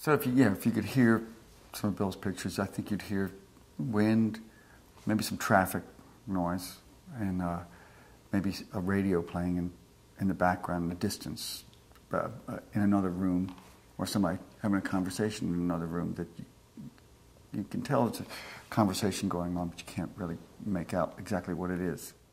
So if you could hear some of Bill's pictures, I think you'd hear wind, maybe some traffic noise, and maybe a radio playing in the background in the distance, in another room, or somebody having a conversation in another room that you can tell it's a conversation going on, but you can't really make out exactly what it is.